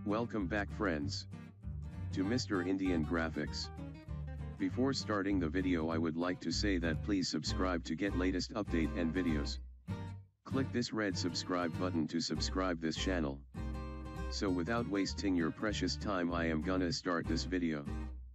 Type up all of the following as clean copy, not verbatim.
Welcome back friends to Mr. Indian Graphics. Before starting the video I would like to say that please subscribe to get latest update and videos. Click this red subscribe button to subscribe this channel. So without wasting your precious time I am gonna start this video.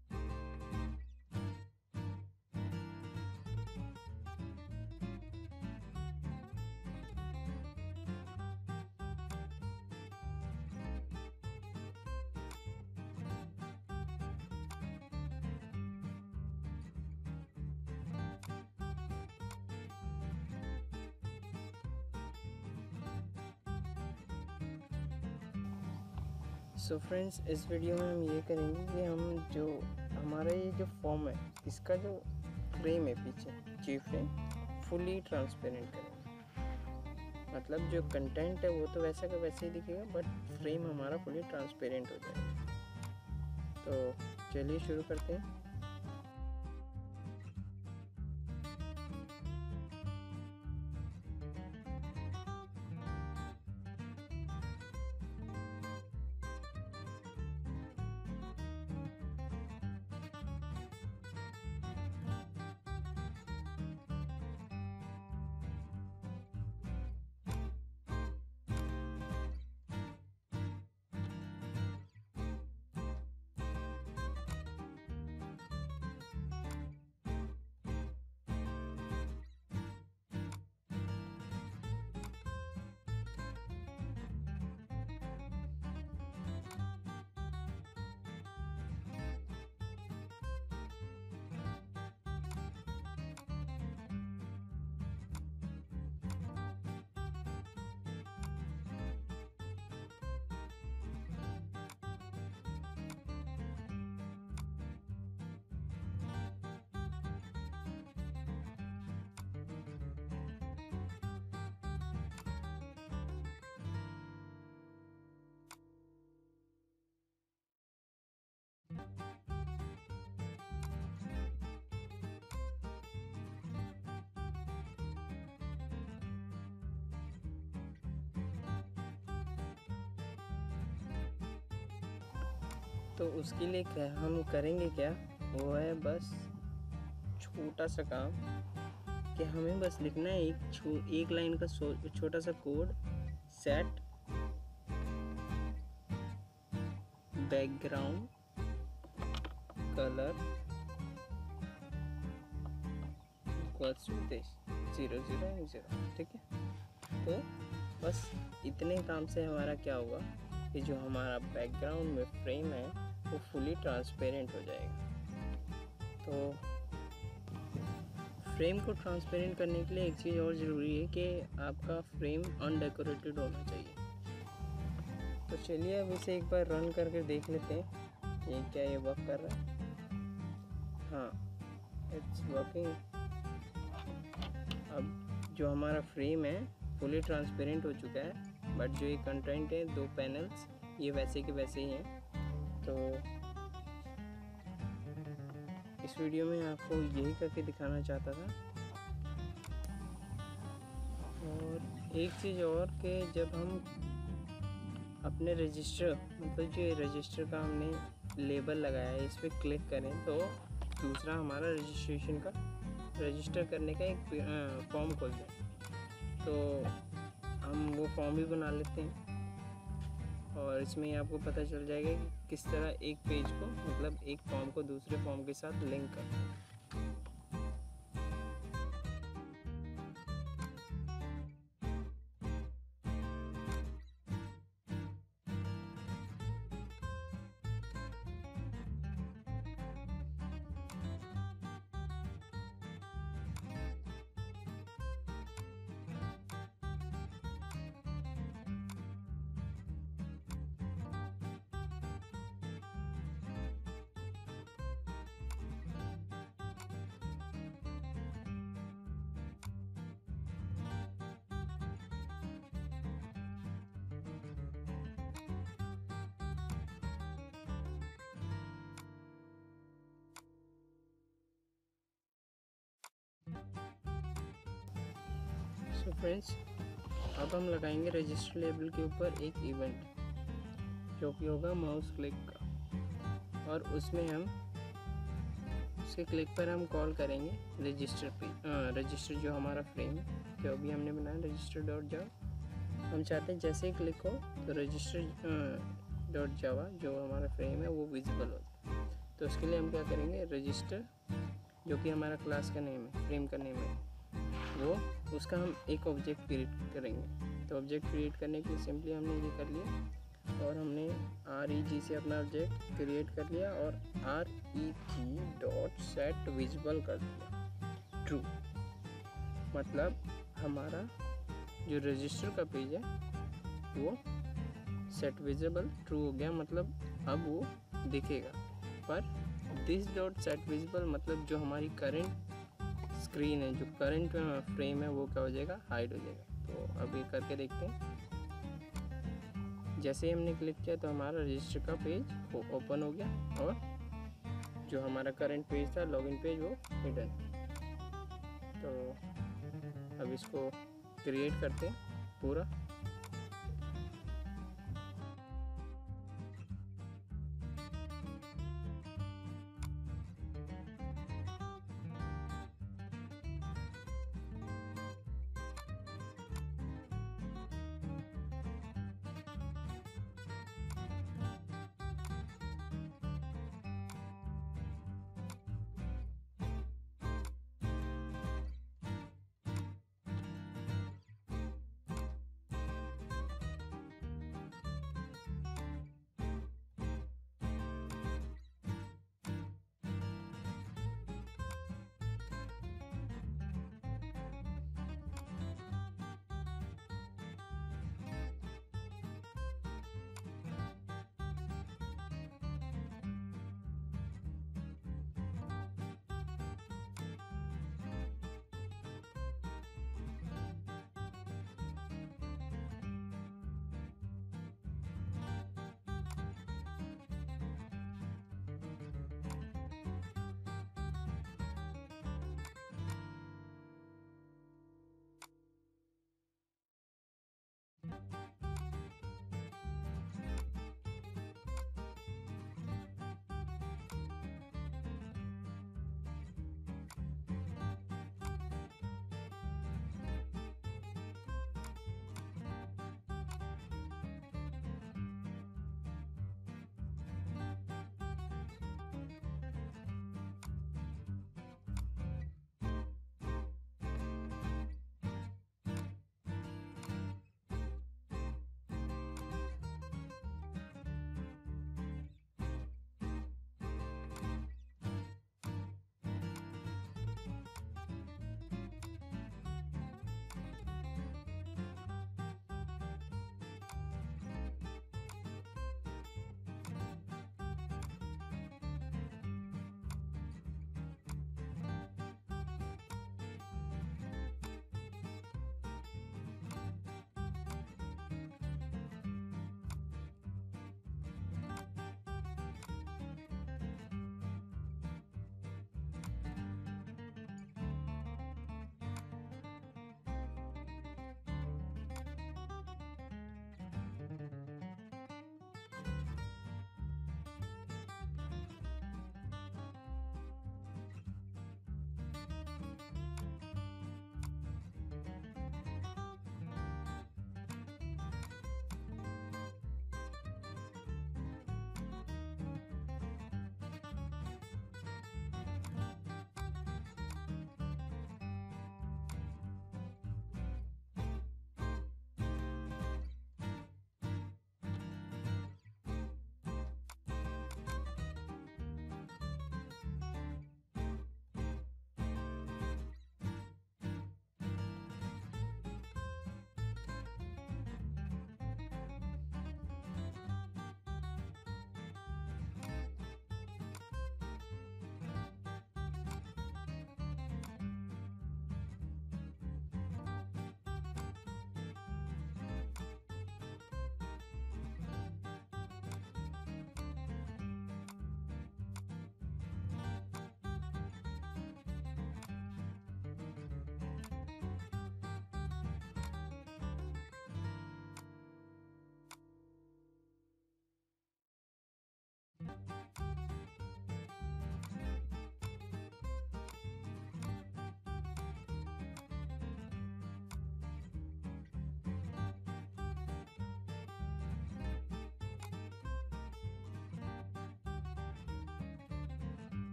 So friends, इस video में हम ये करेंगे कि हम जो हमारा ये जो फॉर्म है इसका जो फ्रेम है पीछे jFrame फुली ट्रांसपेरेंट करेंगे। मतलब जो कंटेंट है वो तो वैसा का वैसे ही दिखेगा बट फ्रेम हमारा फुली ट्रांसपेरेंट हो जाएगा। तो चलिए शुरू करते हैं। तो उसके लिए क्या हम करेंगे, क्या वो है बस छोटा सा काम कि हमें बस लिखना है एक लाइन का छोटा सा code. Set background colour equals to this 0 0 0। ठीक है, तो बस इतने काम से हमारा क्या होगा कि जो हमारा बैकग्राउंड में फ्रेम है वो फुली ट्रांसपेरेंट हो जाएगा। तो फ्रेम को ट्रांसपेरेंट करने के लिए एक चीज़ और ज़रूरी है कि आपका फ्रेम अनडेकोरेटेड होना चाहिए। तो चलिए अब इसे एक बार रन करके देख लेते हैं कि क्या ये वर्क कर रहा है। हाँ, इट्स वर्किंग। अब जो हमारा फ्रेम है फुली ट्रांसपेरेंट हो चुका है बट जो ये कंटेंट है 2 पैनल्स ये वैसे के वैसे ही हैं। तो इस वीडियो में आपको यही करके दिखाना चाहता था। और एक चीज़ और कि जब हम अपने रजिस्टर मतलब जो रजिस्टर का हमने लेबल लगाया है इस पर क्लिक करें तो दूसरा हमारा रजिस्टर करने का एक फॉर्म खोल जाए। तो हम वो फॉर्म भी बना लेते हैं और इसमें आपको पता चल जाएगा कि किस तरह एक पेज को मतलब एक फॉर्म को दूसरे फॉर्म के साथ लिंक करना है। सो फ्रेंड्स, अब हम लगाएंगे रजिस्टर लेबल के ऊपर एक इवेंट। जो कि होगा माउस क्लिक का, और उसमें हम उसके क्लिक पर हम कॉल करेंगे रजिस्टर पे। रजिस्टर जो हमारा फ्रेम है जो अभी हमने बनाया रजिस्टर डॉट जावा, हम चाहते हैं जैसे ही क्लिक हो तो रजिस्टर डॉट जावा जो हमारा फ्रेम है वो विजिबल हो। तो उसके लिए हम क्या करेंगे, रजिस्टर जो कि हमारा क्लास का नेम है, फ्रेम का नेम है, वो उसका हम एक ऑब्जेक्ट क्रिएट करेंगे। तो ऑब्जेक्ट क्रिएट करने के लिए सिंपली हमने ये कर लिया, और हमने REG से अपना ऑब्जेक्ट क्रिएट कर लिया और REG डॉट सेट विजिबल कर दिया ट्रू। मतलब हमारा जो रजिस्टर का पेज है वो सेट विजिबल ट्रू हो गया, मतलब अब वो दिखेगा। पर दिस डॉट सेट विजिबल मतलब जो हमारी करंट स्क्रीन है, जो करंट फ्रेम है, वो क्या हो जाएगा, हाइड हो जाएगा। तो अब ये करके देखते हैं। जैसे ही हमने क्लिक किया तो हमारा रजिस्टर का पेज वो ओपन हो गया, और जो हमारा करंट पेज था लॉगिन पेज वो हिडन। तो अब इसको क्रिएट करते हैं पूरा।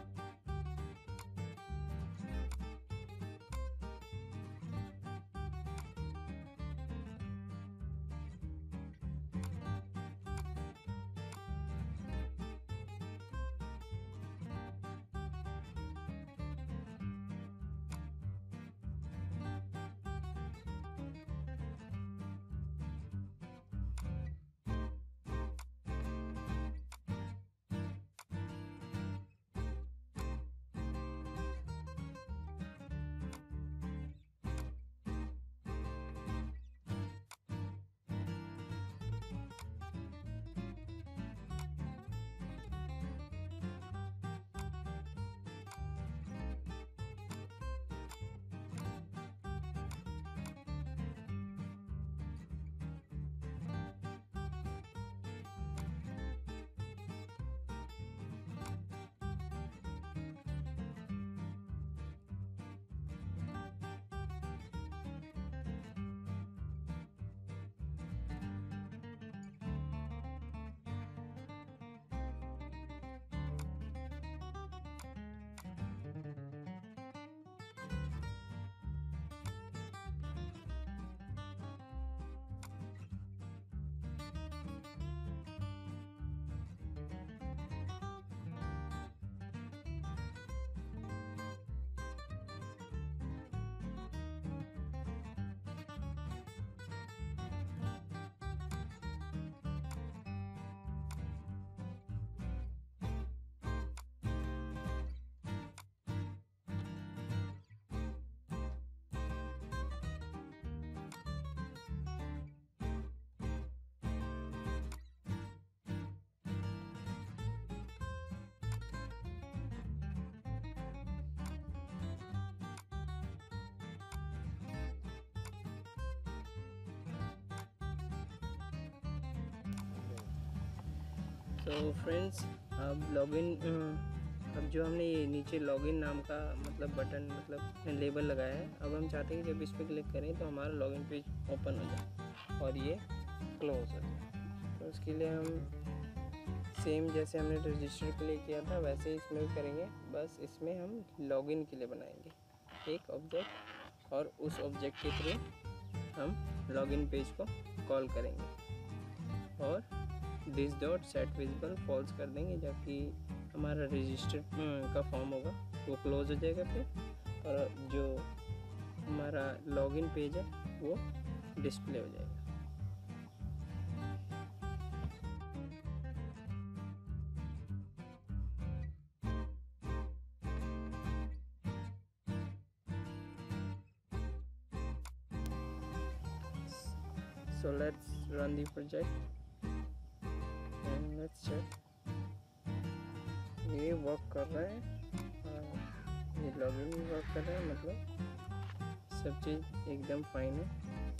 तो फ्रेंड्स, अब अब जो हमने ये नीचे लॉगिन नाम का मतलब बटन मतलब लेबल लगाया है, अब हम चाहते हैं कि जब इस पर क्लिक करें तो हमारा लॉगिन पेज ओपन हो जाए और ये क्लोज हो जाए। तो उसके लिए हम सेम जैसे हमने रजिस्टर के लिए किया था वैसे ही इसमें भी करेंगे, बस इसमें हम लॉगिन के लिए बनाएंगे एक ऑब्जेक्ट और उस ऑब्जेक्ट के थ्रू हम लॉगिन पेज को कॉल करेंगे और this dot set visible false कर देंगे, जबकि हमारा रजिस्टर का फॉर्म होगा वो क्लोज हो जाएगा फिर, और जो हमारा लॉगिन पेज है वो डिस्प्ले हो जाएगा। So let's run the project and let's check। ये वर्क कर रहा है, ये लॉगिन भी वर्क कर रहा है, मतलब सब चीज़ एकदम फाइन है।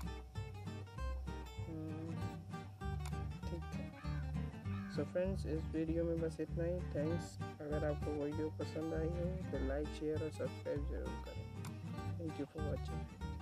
ठीक है। सो फ्रेंड्स, इस वीडियो में बस इतना ही। थैंक्स। अगर आपको वीडियो पसंद आई हो तो लाइक शेयर और सब्सक्राइब जरूर करें। Thank you for watching.